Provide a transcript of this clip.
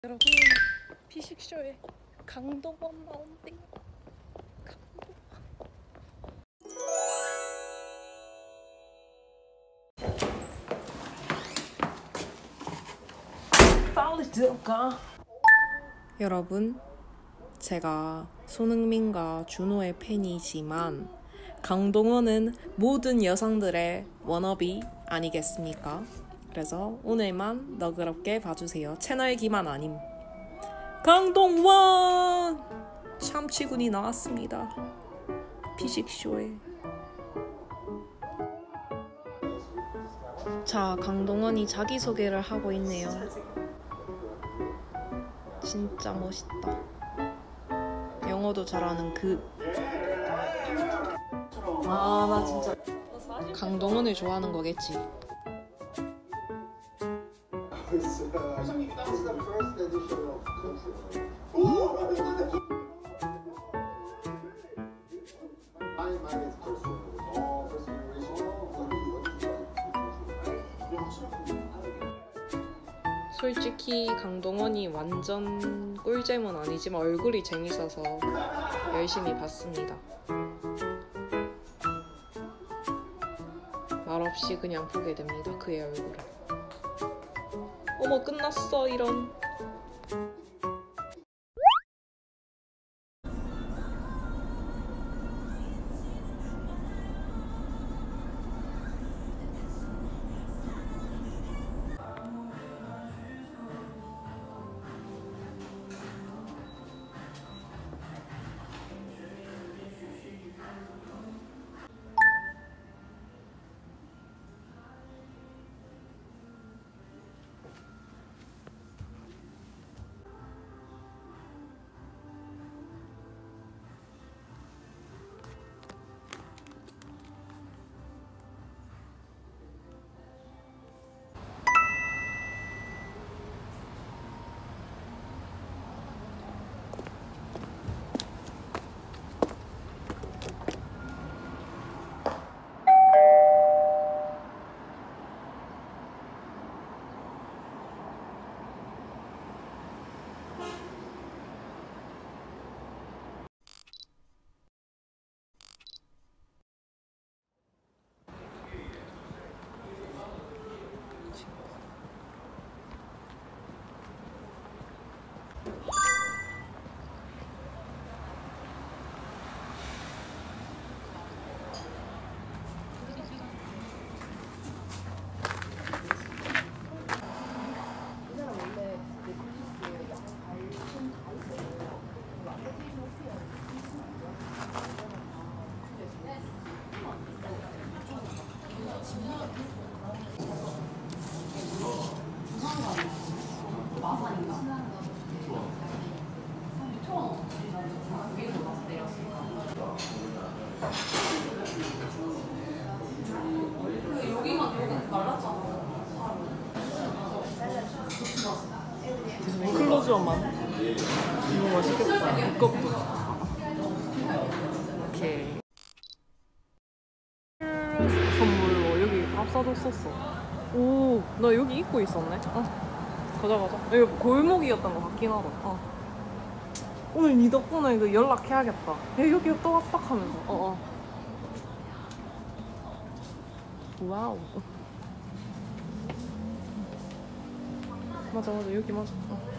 여러분, 피식쇼에 강동원 나온대요. 빨리 들어가. 여러분, 제가 손흥민과 준호의 팬이지만 강동원은 모든 여성들의 워너비 아니겠습니까? 그래서 오늘만 너그럽게 봐주세요. 채널 기만 아님. 강동원! 참치군이 나왔습니다. 피식쇼에. 자, 강동원이 자기소개를 하고 있네요. 진짜 멋있다. 영어도 잘하는 그. 나 진짜 강동원을 좋아하는 거겠지. 솔직히 강동원이 완전 꿀잼은 아니지만 얼굴이 재밌어서 열심히 봤습니다. 말없이 그냥 보게 됩니다. 그의 얼굴을. 어머, 끝났어. 이런. 클로즈업만. 이거 맛있겠다. 이것도. 오케이. 선물로 여기 밥 사줬었어. 오, 나 여기 입고 있었네. 가자. 여기 골목이었던 것 같긴 하다. 오늘 니 덕분에 그 연락해야겠다. 야, 여기 또 압박하면서. 와우. 맞아, 여기 맞아.